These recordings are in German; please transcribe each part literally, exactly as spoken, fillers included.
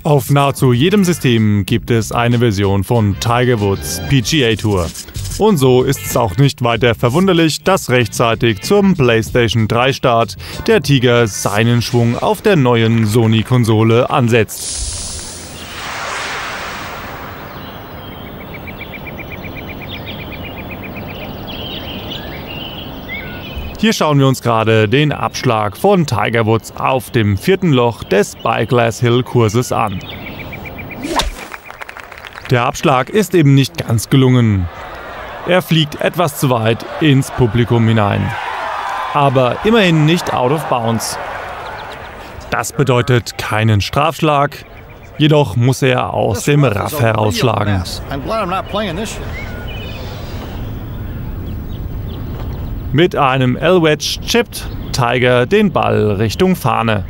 Auf nahezu jedem System gibt es eine Version von Tiger Woods P G A Tour. Und so ist es auch nicht weiter verwunderlich, dass rechtzeitig zum PlayStation drei Start der Tiger seinen Schwung auf der neuen Sony-Konsole ansetzt. Hier schauen wir uns gerade den Abschlag von Tiger Woods auf dem vierten Loch des Spyglass Hill Kurses an. Der Abschlag ist eben nicht ganz gelungen. Er fliegt etwas zu weit ins Publikum hinein. Aber immerhin nicht out of bounds. Das bedeutet keinen Strafschlag, jedoch muss er aus dem Raff herausschlagen. Mit einem L-Wedge chippt Tiger den Ball Richtung Fahne.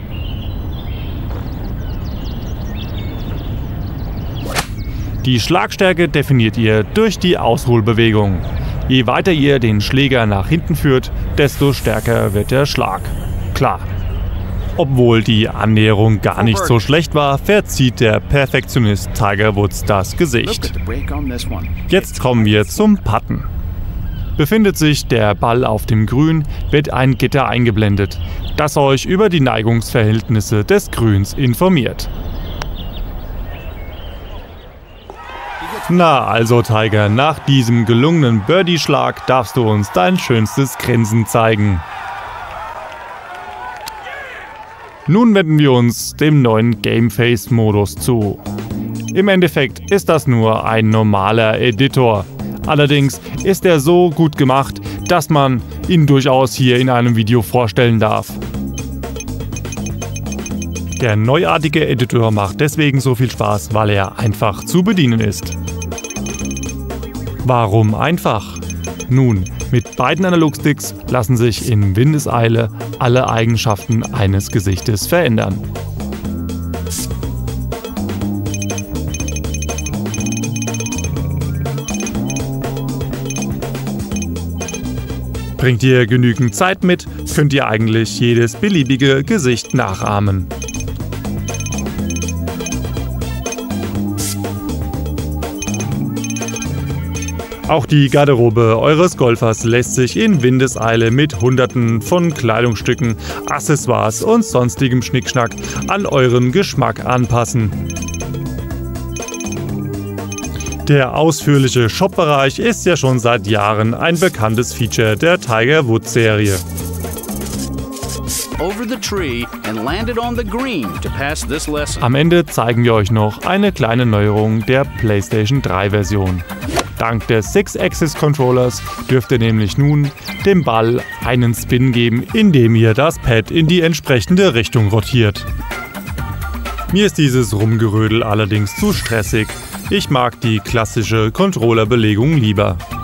Die Schlagstärke definiert ihr durch die Ausholbewegung. Je weiter ihr den Schläger nach hinten führt, desto stärker wird der Schlag. Klar. Obwohl die Annäherung gar nicht so schlecht war, verzieht der Perfektionist Tiger Woods das Gesicht. Jetzt kommen wir zum Putten. Befindet sich der Ball auf dem Grün, wird ein Gitter eingeblendet, das euch über die Neigungsverhältnisse des Grüns informiert. Na also Tiger, nach diesem gelungenen Birdie-Schlag darfst du uns dein schönstes Grinsen zeigen. Nun wenden wir uns dem neuen Game-Face-Modus zu. Im Endeffekt ist das nur ein normaler Editor. Allerdings ist er so gut gemacht, dass man ihn durchaus hier in einem Video vorstellen darf. Der neuartige Editor macht deswegen so viel Spaß, weil er einfach zu bedienen ist. Warum einfach? Nun, mit beiden Analogsticks lassen sich in Windeseile alle Eigenschaften eines Gesichtes verändern. Bringt ihr genügend Zeit mit, könnt ihr eigentlich jedes beliebige Gesicht nachahmen. Auch die Garderobe eures Golfers lässt sich in Windeseile mit Hunderten von Kleidungsstücken, Accessoires und sonstigem Schnickschnack an euren Geschmack anpassen. Der ausführliche Shop-Bereich ist ja schon seit Jahren ein bekanntes Feature der Tiger Woods Serie. Am Ende zeigen wir euch noch eine kleine Neuerung der PlayStation drei Version. Dank des Six-Axis Controllers dürft ihr nämlich nun dem Ball einen Spin geben, indem ihr das Pad in die entsprechende Richtung rotiert. Mir ist dieses Rumgerödel allerdings zu stressig. Ich mag die klassische Controllerbelegung lieber.